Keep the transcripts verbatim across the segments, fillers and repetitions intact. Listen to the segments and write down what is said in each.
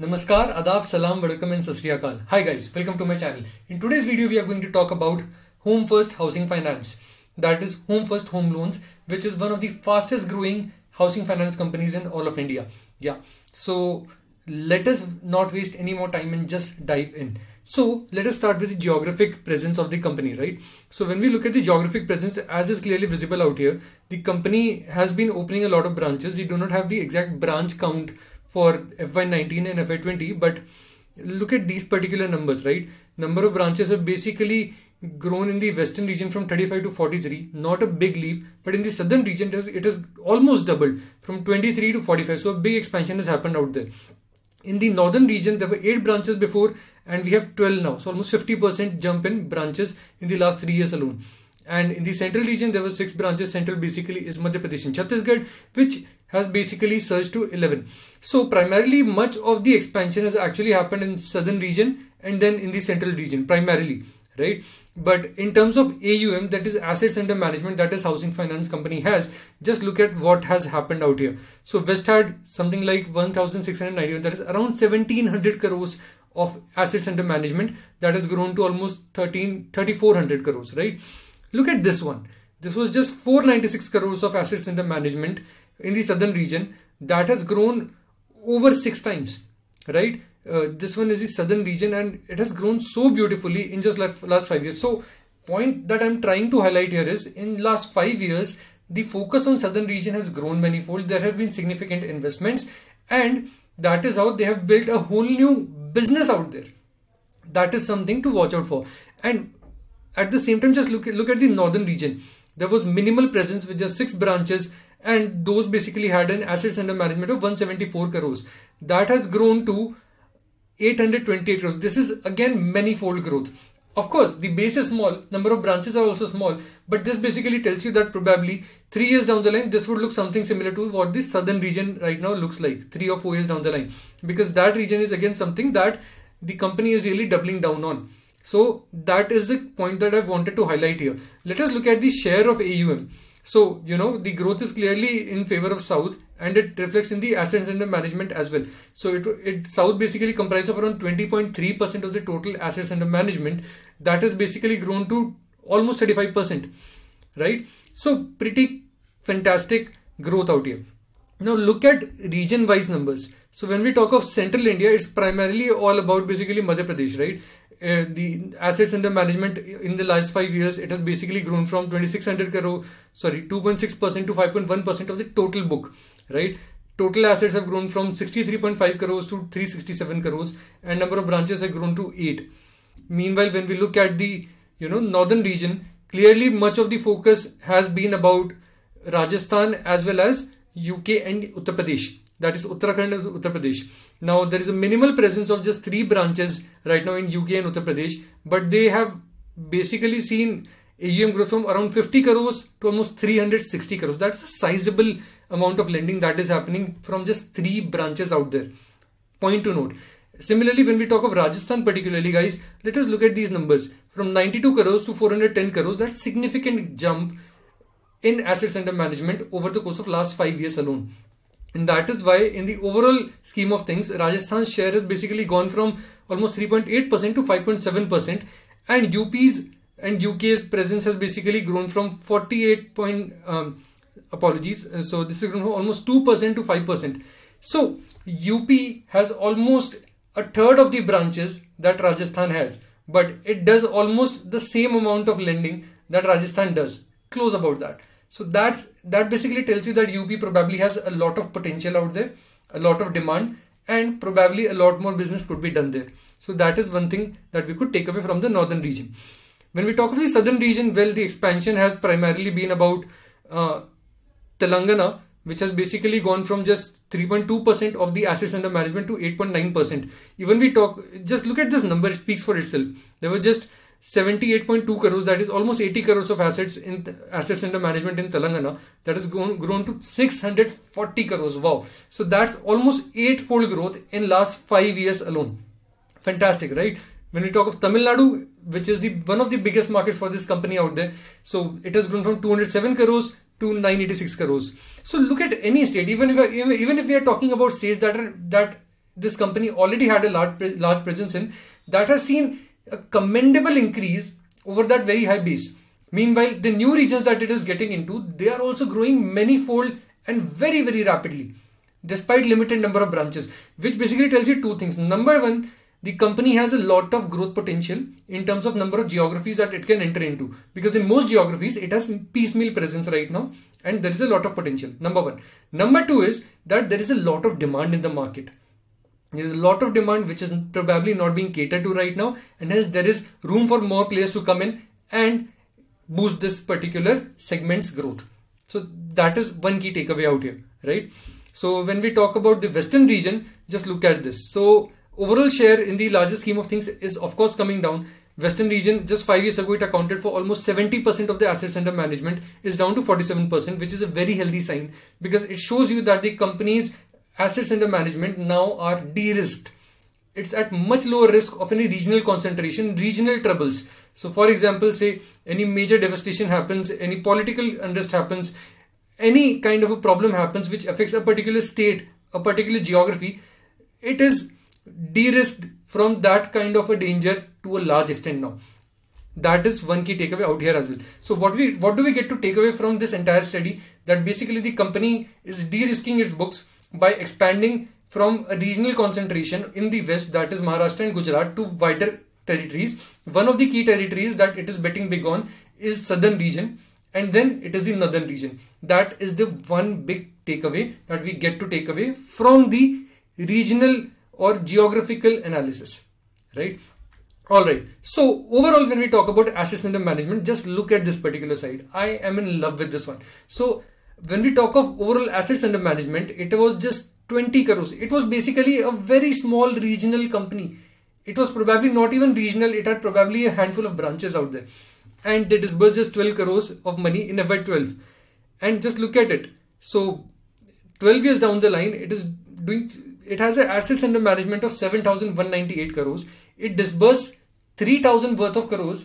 Namaskar, Adab, Salam, Welcome and Sasri Akal. Hi guys, welcome to my channel. In today's video, we are going to talk about Home First Housing Finance. That is Home First Home Loans, which is one of the fastest growing housing finance companies in all of India. Yeah. So let us not waste any more time and just dive in. So let us start with the geographic presence of the company, right? So when we look at the geographic presence, as is clearly visible out here, the company has been opening a lot of branches. We do not have the exact branch count for F Y nineteen and F Y twenty, but look at these particular numbers, right? Number of branches have basically grown in the western region from thirty-five to forty-three, not a big leap, but in the southern region it has, it has almost doubled from twenty-three to forty-five. So a big expansion has happened out there. In the northern region, there were eight branches before and we have twelve now. So almost fifty percent jump in branches in the last three years alone. And in the central region, there were six branches. Central basically is Madhya Pradesh and Chhattisgarh, which has basically surged to eleven. So primarily much of the expansion has actually happened in southern region and then in the central region primarily, right? But in terms of A U M, that is assets under management, that is housing finance company has, just look at what has happened out here. So West had something like one thousand six hundred ninety-one, that is around seventeen hundred crores of assets under management, that has grown to almost thirteen thirty-four hundred crores, right? Look at this one. This was just four hundred ninety-six crores of assets under management in the southern region. That has grown over six times, right? Uh, this one is the southern region and it has grown so beautifully in just like last five years. So point that I'm trying to highlight here is in last five years, the focus on southern region has grown manifold. There have been significant investments and that is how they have built a whole new business out there. That is something to watch out for. And at the same time, just look at, look at the northern region. There was minimal presence with just six branches and those basically had an assets under management of one hundred seventy-four crores. That has grown to eight hundred twenty-eight crores. This is again manifold growth. Of course, the base is small, number of branches are also small, but this basically tells you that probably three years down the line, this would look something similar to what the southern region right now looks like, three or four years down the line, because that region is again something that the company is really doubling down on. So that is the point that I wanted to highlight here. Let us look at the share of A U M. So, you know, the growth is clearly in favor of South and it reflects in the assets under management as well. So it, it South basically comprises of around twenty point three percent of the total assets under management. That has basically grown to almost thirty-five percent, right? So pretty fantastic growth out here. Now look at region wise numbers. So when we talk of central India, it's primarily all about basically Madhya Pradesh, right? Uh, the assets under management in the last five years, it has basically grown from twenty-six hundred crore, sorry, two point six percent to five point one percent of the total book, right? Total assets have grown from sixty-three point five crores to three hundred sixty-seven crores and number of branches have grown to eight. Meanwhile, when we look at the, you know, northern region, clearly much of the focus has been about Rajasthan as well as U K and Uttar Pradesh. That is Uttarakhand and Uttar Pradesh. Now there is a minimal presence of just three branches right now in U K and Uttar Pradesh, but they have basically seen A U M growth from around fifty crores to almost three hundred sixty crores. That's a sizable amount of lending that is happening from just three branches out there. Point to note. Similarly, when we talk of Rajasthan particularly, guys, let us look at these numbers. From ninety-two crores to four hundred ten crores, that's significant jump in assets under management over the course of last five years alone. And that is why in the overall scheme of things, Rajasthan's share has basically gone from almost three point eight percent to five point seven percent and U P's and U K's presence has basically grown from forty-eight point, um, apologies. So this is grown from almost two percent to five percent. So U P has almost a third of the branches that Rajasthan has, but it does almost the same amount of lending that Rajasthan does. Close about that. So that's, that basically tells you that U P probably has a lot of potential out there, a lot of demand, and probably a lot more business could be done there. So that is one thing that we could take away from the northern region. When we talk about the southern region, well, the expansion has primarily been about uh, Telangana, which has basically gone from just three point two percent of the assets under management to eight point nine percent. Even we talk, just look at this number, it speaks for itself. There were just seventy-eight point two crores, that is almost eighty crores of assets in assets under management in Telangana. That has grown, grown to six hundred forty crores. Wow. So that's almost eightfold growth in last five years alone. Fantastic, right? When we talk of Tamil Nadu, which is the one of the biggest markets for this company out there, so it has grown from two hundred seven crores to nine hundred eighty-six crores. So look at any state, even if even if we are talking about states that are that this company already had a large, large presence in, that has seen a commendable increase over that very high base. Meanwhile, the new regions that it is getting into, they are also growing many-fold and very, very rapidly, despite limited number of branches, which basically tells you two things. Number one, the company has a lot of growth potential in terms of number of geographies that it can enter into, because in most geographies it has piecemeal presence right now, and there is a lot of potential. Number one. Number two is that there is a lot of demand in the market. There is a lot of demand which is probably not being catered to right now, and hence there is room for more players to come in and boost this particular segment's growth. So that is one key takeaway out here, right? So when we talk about the western region, just look at this. So overall share in the larger scheme of things is of course coming down. Western region, just five years ago, it accounted for almost seventy percent of the assets under management, is down to forty-seven percent, which is a very healthy sign, because it shows you that the company's assets under management now are de-risked. It's at much lower risk of any regional concentration, regional troubles. So for example, say any major devastation happens, any political unrest happens, any kind of a problem happens which affects a particular state, a particular geography, it is de-risked from that kind of a danger to a large extent now. That is one key takeaway out here as well. So what we what do we get to take away from this entire study? That basically the company is de-risking its books by expanding from a regional concentration in the west, that is Maharashtra and Gujarat, to wider territories. One of the key territories that it is betting big on is southern region, and then it is the northern region. That is the one big takeaway that we get to take away from the regional or geographical analysis, right? All right. So overall, when we talk about assets under management, just look at this particular side. I am in love with this one. So when we talk of overall assets under management, it was just twenty crores. It was basically a very small regional company. It was probably not even regional. It had probably a handful of branches out there, and they disbursed just twelve crores of money in F Y twelve. And just look at it. So twelve years down the line, it is doing, it has an assets under management of seven thousand one hundred ninety-eight crores. It disbursed three thousand worth of crores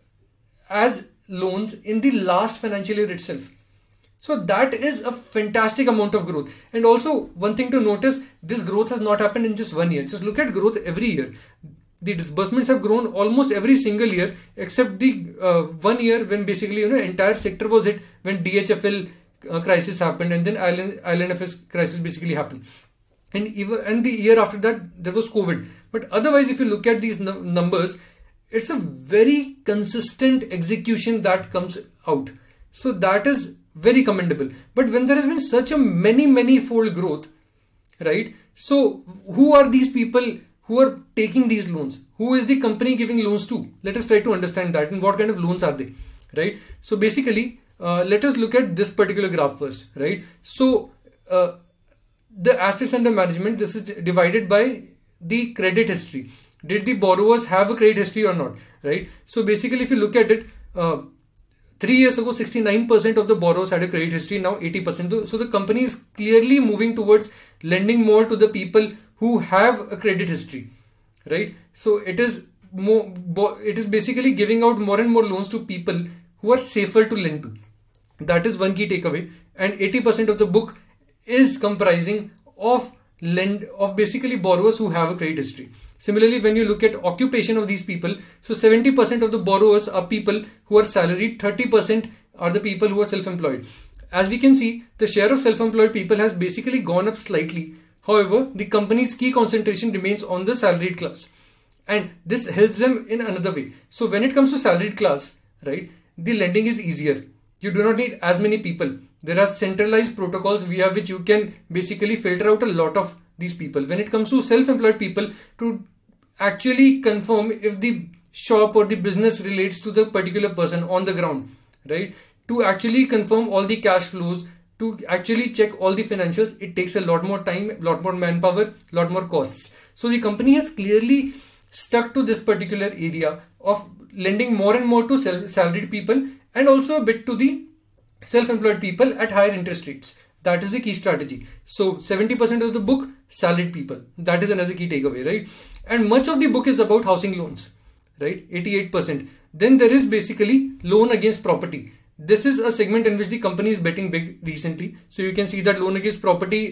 as loans in the last financial year itself. So that is a fantastic amount of growth. And also one thing to notice, this growth has not happened in just one year. Just look at growth every year. The disbursements have grown almost every single year, except the uh, one year when basically, you know, entire sector was hit, when D H F L uh, crisis happened, and then I L N F S crisis basically happened. And even and the year after that, there was COVID. But otherwise, if you look at these num numbers, it's a very consistent execution that comes out. So that is very commendable. But when there has been such a many, many fold growth, right? So who are these people who are taking these loans? Who is the company giving loans to? Let us try to understand that, and what kind of loans are they, right? So basically, uh, let us look at this particular graph first, right? So uh, the assets under management, this is divided by the credit history. Did the borrowers have a credit history or not, right? So basically, if you look at it, uh, three years ago, sixty-nine percent of the borrowers had a credit history, now eighty percent. So the company is clearly moving towards lending more to the people who have a credit history, right? So it is more, it is basically giving out more and more loans to people who are safer to lend to. That is one key takeaway. And eighty percent of the book is comprising of lend of basically borrowers who have a credit history. Similarly, when you look at occupation of these people, so seventy percent of the borrowers are people who are salaried, thirty percent are the people who are self-employed. As we can see, the share of self-employed people has basically gone up slightly. However, the company's key concentration remains on the salaried class, and this helps them in another way. So when it comes to salaried class, right, the lending is easier. You do not need as many people. There are centralized protocols via which you can basically filter out a lot of these people. When it comes to self-employed people, to actually confirm if the shop or the business relates to the particular person on the ground, right, to actually confirm all the cash flows, to actually check all the financials, it takes a lot more time, a lot more manpower, a lot more costs. So the company has clearly stuck to this particular area of lending more and more to salaried people, and also a bit to the self-employed people at higher interest rates. That is the key strategy. So seventy percent of the book, salaried people. That is another key takeaway, right? And much of the book is about housing loans, right? eighty-eight percent. Then there is basically loan against property. This is a segment in which the company is betting big recently. So you can see that loan against property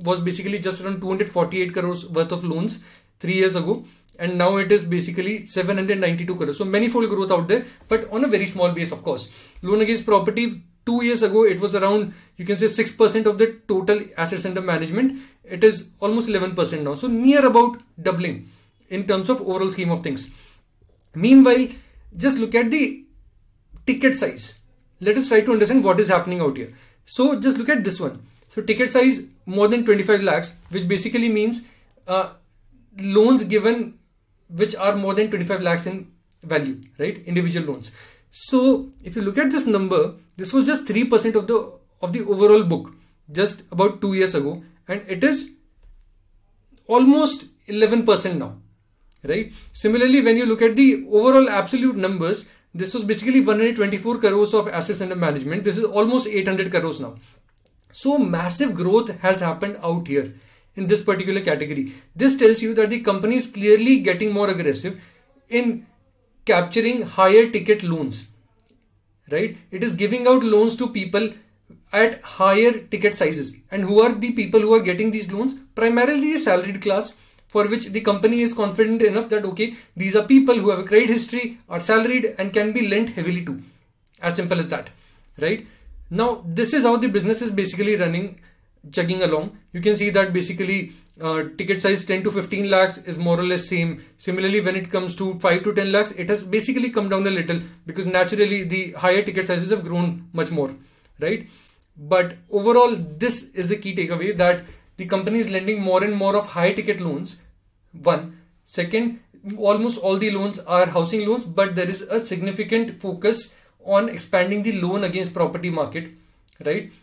was basically just around two hundred forty-eight crores worth of loans three years ago. And now it is basically seven hundred ninety-two crores. So manifold growth out there, but on a very small base, of course. Loan against property, two years ago, it was around, you can say six percent of the total assets under management. It is almost eleven percent now. So near about doubling in terms of overall scheme of things. Meanwhile, just look at the ticket size. Let us try to understand what is happening out here. So just look at this one. So ticket size more than twenty-five lakhs, which basically means uh, loans given which are more than twenty-five lakhs in value, right? Individual loans. So if you look at this number, this was just three percent of the of the overall book just about two years ago, and it is almost eleven percent now, right? Similarly, when you look at the overall absolute numbers, this was basically one hundred twenty-four crores of assets under management. This is almost eight hundred crores now. So massive growth has happened out here in this particular category. This tells you that the company is clearly getting more aggressive in capturing higher ticket loans, right? It is giving out loans to people at higher ticket sizes. And who are the people who are getting these loans? Primarily the salaried class, for which the company is confident enough that, okay, these are people who have a credit history, are salaried, and can be lent heavily to. As simple as that, right? Now, this is how the business is basically running, chugging along. You can see that basically uh, ticket size ten to fifteen lakhs is more or less same. Similarly, when it comes to five to ten lakhs, it has basically come down a little because naturally the higher ticket sizes have grown much more, right? But overall, this is the key takeaway, that the company is lending more and more of high ticket loans. One. Second, almost all the loans are housing loans, but there is a significant focus on expanding the loan against property market, right?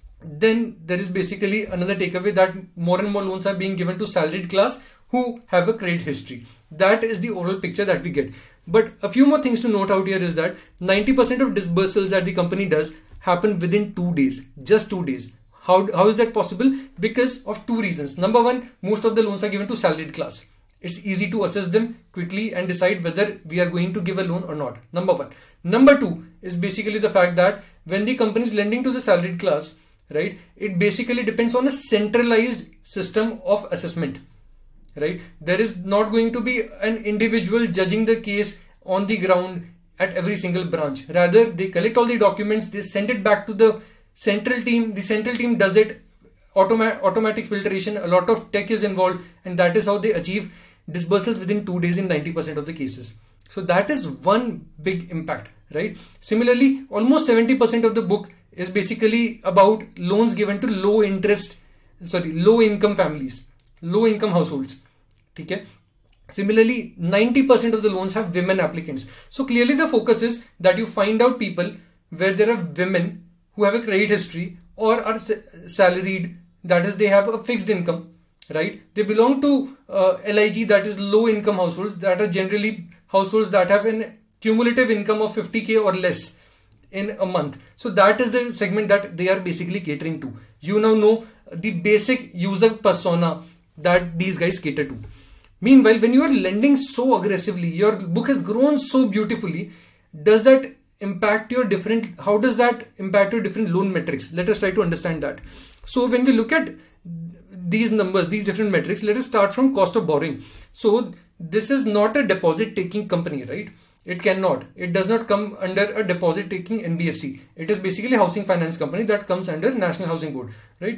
Then there is basically another takeaway that more and more loans are being given to salaried class who have a credit history. That is the overall picture that we get. But a few more things to note out here is that ninety percent of disbursals that the company does happen within two days, just two days. How, how is that possible? Because of two reasons. Number one, most of the loans are given to salaried class. It's easy to assess them quickly and decide whether we are going to give a loan or not. Number one. Number two is basically the fact that when the company is lending to the salaried class, right, it basically depends on a centralized system of assessment, right? There is not going to be an individual judging the case on the ground at every single branch. Rather, they collect all the documents, they send it back to the central team. The central team does it, automa automatic filtration, a lot of tech is involved, and that is how they achieve disbursals within two days in ninety percent of the cases. So that is one big impact, right? Similarly, almost seventy percent of the book is basically about loans given to low interest, sorry, low income families, low income households. Okay. Similarly, ninety percent of the loans have women applicants. So clearly the focus is that you find out people where there are women who have a credit history or are salaried, that is they have a fixed income, right? They belong to uh, L I G, that is low income households, that are generally households that have an cumulative income of fifty K or less in a month. So that is the segment that they are basically catering to. You now know the basic user persona that these guys cater to. Meanwhile, when you are lending so aggressively, your book has grown so beautifully, does that impact your different, how does that impact your different loan metrics? Let us try to understand that. So when we look at these numbers, these different metrics, let us start from cost of borrowing. So this is not a deposit taking company, right? It cannot. It does not come under a deposit taking N B F C. It is basically a housing finance company that comes under National Housing Board, right?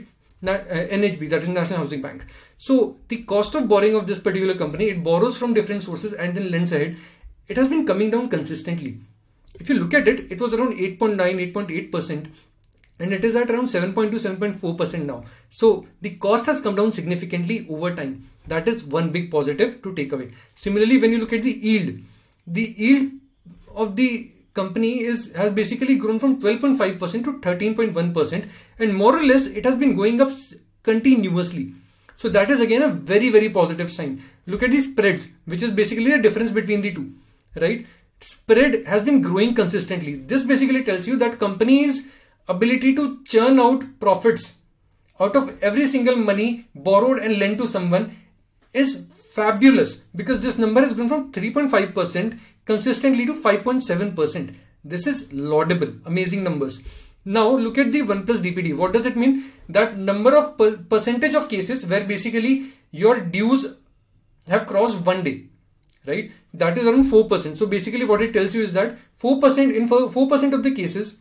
N H B, that is National Housing Bank. So the cost of borrowing of this particular company, it borrows from different sources and then lends ahead. It has been coming down consistently. If you look at it, it was around eight point nine, eight point eight percent and it is at around seven point two, seven point four percent now. So the cost has come down significantly over time. That is one big positive to take away. Similarly, when you look at the yield, the yield of the company is has basically grown from twelve point five percent to thirteen point one percent, and more or less it has been going up continuously. So that is again a very, very positive sign. Look at the spreads, which is basically the difference between the two, right? Spread has been growing consistently. This basically tells you that company's ability to churn out profits out of every single money borrowed and lent to someone is fabulous, because this number has grown from three point five percent consistently to five point seven percent. This is laudable, amazing numbers. Now look at the one plus D P D. What does it mean? That number of per percentage of cases where basically your dues have crossed one day, right? That is around four percent. So basically what it tells you is that four percent in four percent of the cases,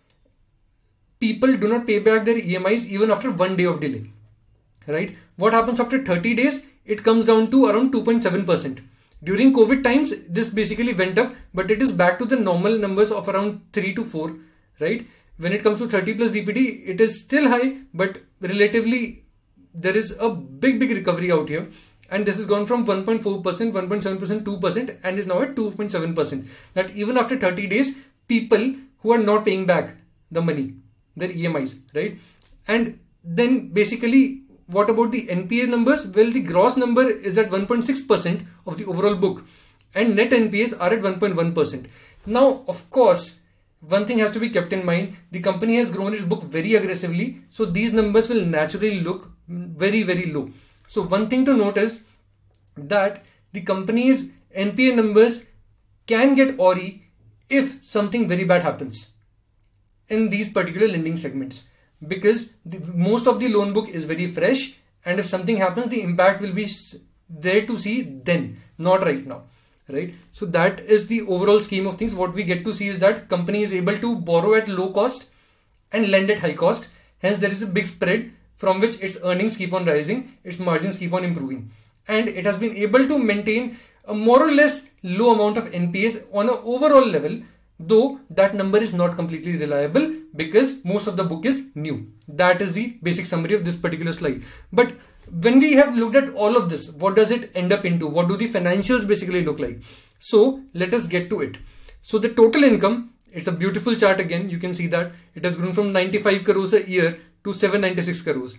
people do not pay back their E M Is even after one day of delay, right? What happens after thirty days? It comes down to around two point seven percent. During COVID times, this basically went up, but it is back to the normal numbers of around three to four, right? When it comes to thirty plus D P D, it is still high, but relatively there is a big, big recovery out here. And this has gone from one point four percent, one point seven percent, two percent, and is now at two point seven percent. That even after thirty days, people who are not paying back the money, their E M Is, right? And then basically, what about the N P A numbers? Well, the gross number is at one point six percent of the overall book, and net N P As are at one point one percent. Now, of course, one thing has to be kept in mind. The company has grown its book very aggressively, so these numbers will naturally look very, very low. So one thing to note is that the company's N P A numbers can get awry if something very bad happens in these particular lending segments, because the, most of the loan book is very fresh, and if something happens, the impact will be there to see then, not right now, right? So that is the overall scheme of things. What we get to see is that company is able to borrow at low cost and lend at high cost. Hence there is a big spread from which its earnings keep on rising, its margins keep on improving, and it has been able to maintain a more or less low amount of N P As on an overall level, though that number is not completely reliable because most of the book is new. That is the basic summary of this particular slide. But when we have looked at all of this, what does it end up into? What do the financials basically look like? So let us get to it. So the total income, it's a beautiful chart again. You can see that it has grown from ninety-five crores a year to seven hundred ninety-six crores.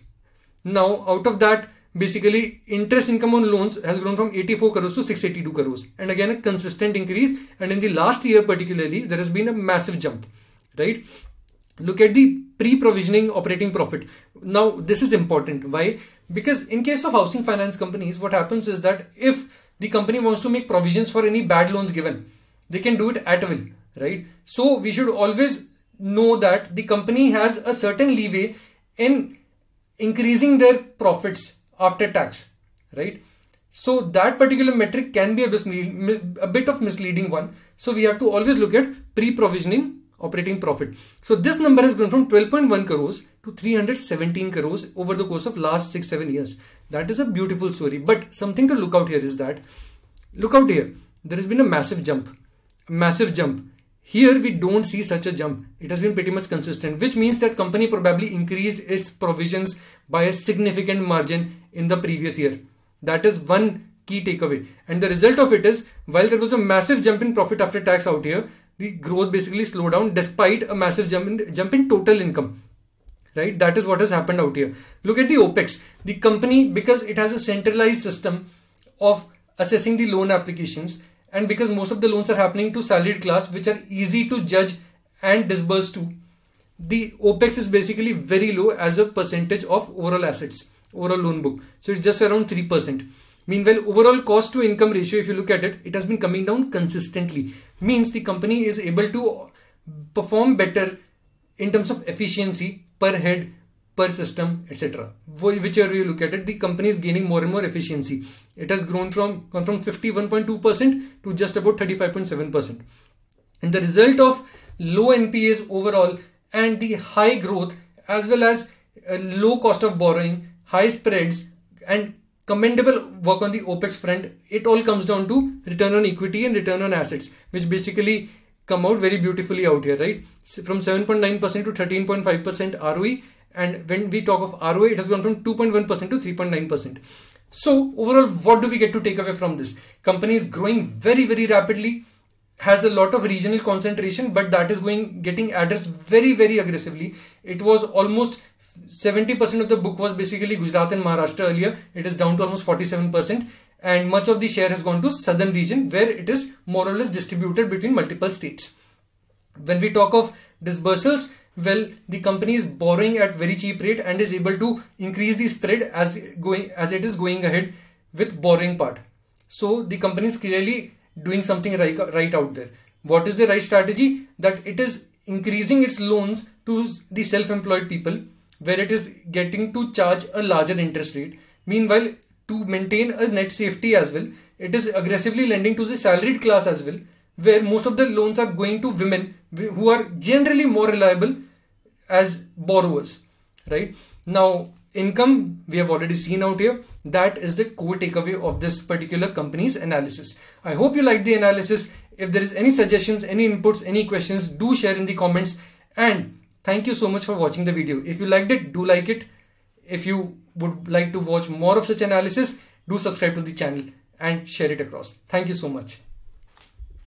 Now out of that, basically interest income on loans has grown from eighty-four crores to six hundred eighty-two crores. And again, a consistent increase. And in the last year particularly, there has been a massive jump, right? Look at the pre-provisioning operating profit. Now this is important. Why? Because in case of housing finance companies, what happens is that if the company wants to make provisions for any bad loans given, they can do it at will, right? So we should always know that the company has a certain leeway in increasing their profits after tax, right? So that particular metric can be a, a bit of misleading one. So we have to always look at pre-provisioning operating profit. So this number has grown from twelve point one crores to three hundred seventeen crores over the course of last six, seven years. That is a beautiful story. But something to look out here is that, look out here, there has been a massive jump, a massive jump. Here we don't see such a jump. It has been pretty much consistent, which means that company probably increased its provisions by a significant margin in the previous year. That is one key takeaway. And the result of it is, while there was a massive jump in profit after tax out here, the growth basically slowed down despite a massive jump in, jump in total income, right? That is what has happened out here. Look at the OPEX. The company, because it has a centralized system of assessing the loan applications, and because most of the loans are happening to salaried class, which are easy to judge and disburse to, the OPEX is basically very low as a percentage of overall assets, overall loan book. So it's just around three percent. Meanwhile, overall cost to income ratio, if you look at it, it has been coming down consistently. Means the company is able to perform better in terms of efficiency per head, per system, et cetera. Whichever you look at it, the company is gaining more and more efficiency. It has grown from, gone from fifty-one point two percent to just about thirty-five point seven percent. And the result of low N P As overall and the high growth, as well as a low cost of borrowing, high spreads, and commendable work on the OPEX front, it all comes down to return on equity and return on assets, which basically come out very beautifully out here, right? From seven point nine percent to thirteen point five percent R O E. And when we talk of R O A, it has gone from two point one percent to three point nine percent. So overall, what do we get to take away from this? Company is growing very, very rapidly, has a lot of regional concentration, but that is going getting addressed very, very aggressively. It was almost seventy percent of the book was basically Gujarat and Maharashtra earlier. It is down to almost forty-seven percent, and much of the share has gone to southern region, where it is more or less distributed between multiple states. When we talk of disbursals, well, the company is borrowing at very cheap rate and is able to increase the spread as going as it is going ahead with borrowing part. So the company is clearly doing something right, right out there. What is the right strategy? That it is increasing its loans to the self-employed people, where it is getting to charge a larger interest rate. Meanwhile, to maintain a net safety as well, it is aggressively lending to the salaried class as well, where most of the loans are going to women who are generally more reliable as borrowers, right? Now, income we have already seen out here. That is the core takeaway of this particular company's analysis. I hope you liked the analysis. If there is any suggestions, any inputs, any questions, do share in the comments. And thank you so much for watching the video. If you liked it, do like it. If you would like to watch more of such analysis, do subscribe to the channel and share it across. Thank you so much.